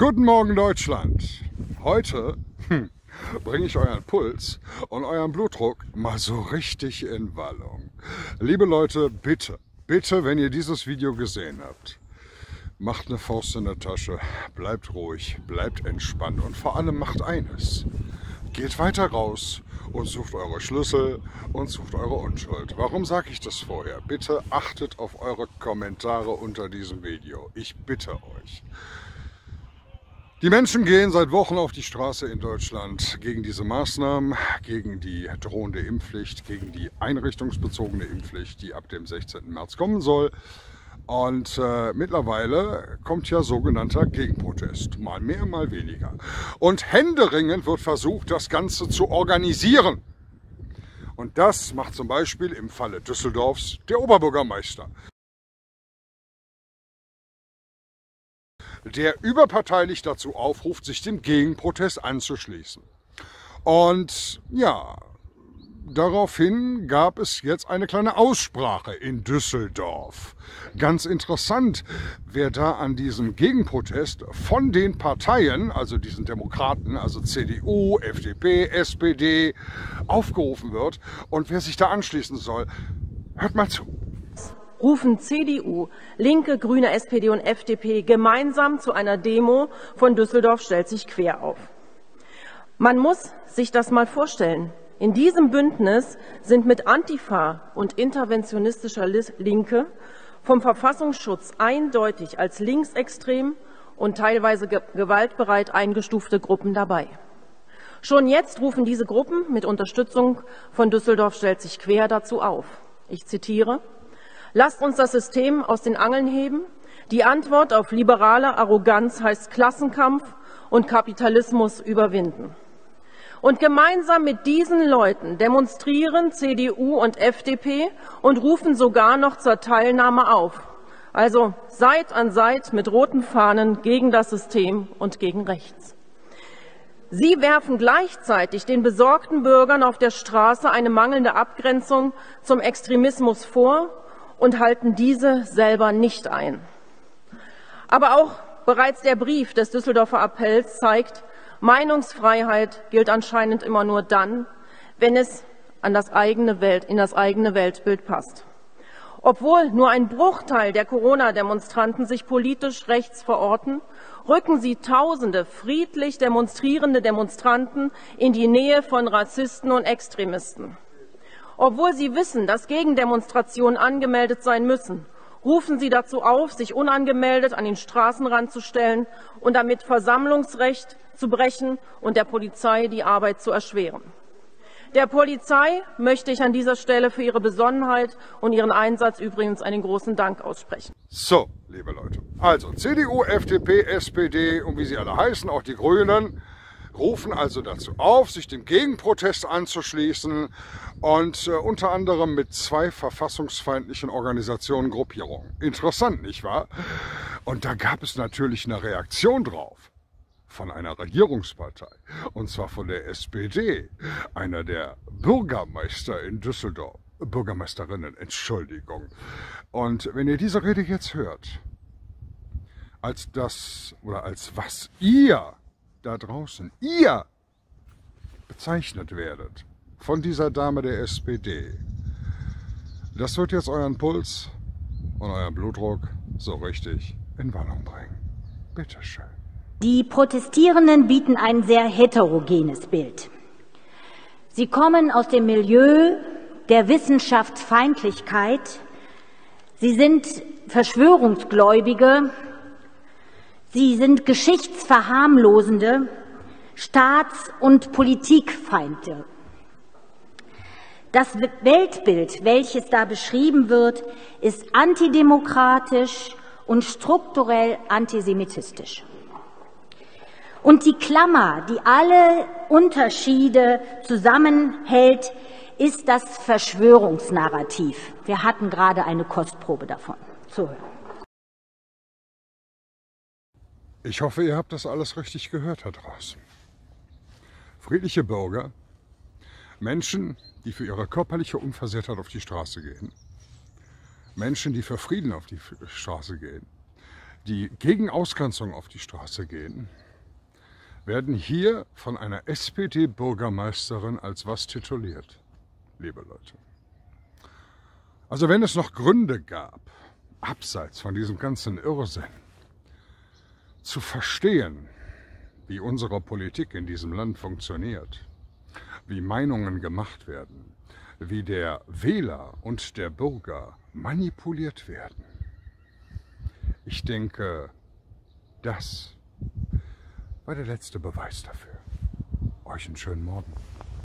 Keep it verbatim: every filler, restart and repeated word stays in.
Guten Morgen Deutschland! Heute hm, bringe ich euren Puls und euren Blutdruck mal so richtig in Wallung. Liebe Leute, bitte, bitte, wenn ihr dieses Video gesehen habt, macht eine Faust in der Tasche, bleibt ruhig, bleibt entspannt und vor allem macht eines. Geht weiter raus und sucht eure Schlüssel und sucht eure Unschuld. Warum sage ich das vorher? Bitte achtet auf eure Kommentare unter diesem Video. Ich bitte euch. Die Menschen gehen seit Wochen auf die Straße in Deutschland gegen diese Maßnahmen, gegen die drohende Impfpflicht, gegen die einrichtungsbezogene Impfpflicht, die ab dem sechzehnten März kommen soll. Und äh, mittlerweile kommt ja sogenannter Gegenprotest, mal mehr, mal weniger. Und händeringend wird versucht, das Ganze zu organisieren. Und das macht zum Beispiel im Falle Düsseldorfs der Oberbürgermeister, der überparteilich dazu aufruft, sich dem Gegenprotest anzuschließen. Und ja, daraufhin gab es jetzt eine kleine Aussprache in Düsseldorf. Ganz interessant, wer da an diesem Gegenprotest von den Parteien, also diesen Demokraten, also C D U, F D P, S P D, aufgerufen wird und wer sich da anschließen soll. Hört mal zu. Rufen C D U, Linke, Grüne, S P D und F D P gemeinsam zu einer Demo von Düsseldorf stellt sich quer auf. Man muss sich das mal vorstellen. In diesem Bündnis sind mit Antifa und interventionistischer Linke vom Verfassungsschutz eindeutig als linksextrem und teilweise ge- gewaltbereit eingestufte Gruppen dabei. Schon jetzt rufen diese Gruppen mit Unterstützung von Düsseldorf stellt sich quer dazu auf. Ich zitiere: Lasst uns das System aus den Angeln heben. Die Antwort auf liberale Arroganz heißt Klassenkampf und Kapitalismus überwinden. Und gemeinsam mit diesen Leuten demonstrieren C D U und F D P und rufen sogar noch zur Teilnahme auf. Also Seit an Seit mit roten Fahnen gegen das System und gegen rechts. Sie werfen gleichzeitig den besorgten Bürgern auf der Straße eine mangelnde Abgrenzung zum Extremismus vor und halten diese selber nicht ein. Aber auch bereits der Brief des Düsseldorfer Appells zeigt, Meinungsfreiheit gilt anscheinend immer nur dann, wenn es an das eigene Welt, in das eigene Weltbild passt. Obwohl nur ein Bruchteil der Corona-Demonstranten sich politisch rechts verorten, rücken sie tausende friedlich demonstrierende Demonstranten in die Nähe von Rassisten und Extremisten. Obwohl sie wissen, dass Gegendemonstrationen angemeldet sein müssen, rufen sie dazu auf, sich unangemeldet an den Straßenrand zu stellen und damit Versammlungsrecht zu brechen und der Polizei die Arbeit zu erschweren. Der Polizei möchte ich an dieser Stelle für ihre Besonnenheit und ihren Einsatz übrigens einen großen Dank aussprechen. So, liebe Leute, also C D U, F D P, S P D und wie sie alle heißen, auch die Grünen, rufen also dazu auf, sich dem Gegenprotest anzuschließen und äh, unter anderem mit zwei verfassungsfeindlichen Organisationen, Gruppierungen. Interessant, nicht wahr? Und da gab es natürlich eine Reaktion drauf von einer Regierungspartei, und zwar von der S P D, einer der Bürgermeister in Düsseldorf, Bürgermeisterinnen, Entschuldigung. Und wenn ihr diese Rede jetzt hört, als das oder als was ihr da draußen, ihr bezeichnet werdet von dieser Dame der S P D, das wird jetzt euren Puls und euren Blutdruck so richtig in Wallung bringen. Bitteschön. Die Protestierenden bieten ein sehr heterogenes Bild. Sie kommen aus dem Milieu der Wissenschaftsfeindlichkeit. Sie sind Verschwörungsgläubige. Sie sind Geschichtsverharmlosende, Staats- und Politikfeinde. Das Weltbild, welches da beschrieben wird, ist antidemokratisch und strukturell antisemitistisch. Und die Klammer, die alle Unterschiede zusammenhält, ist das Verschwörungsnarrativ. Wir hatten gerade eine Kostprobe davon zu hören. Ich hoffe, ihr habt das alles richtig gehört da draußen. Friedliche Bürger, Menschen, die für ihre körperliche Unversehrtheit auf die Straße gehen, Menschen, die für Frieden auf die Straße gehen, die gegen Ausgrenzung auf die Straße gehen, werden hier von einer S P D-Bürgermeisterin als was tituliert, liebe Leute. Also wenn es noch Gründe gab, abseits von diesem ganzen Irrsinn, zu verstehen, wie unsere Politik in diesem Land funktioniert, wie Meinungen gemacht werden, wie der Wähler und der Bürger manipuliert werden. Ich denke, das war der letzte Beweis dafür. Euch einen schönen Morgen.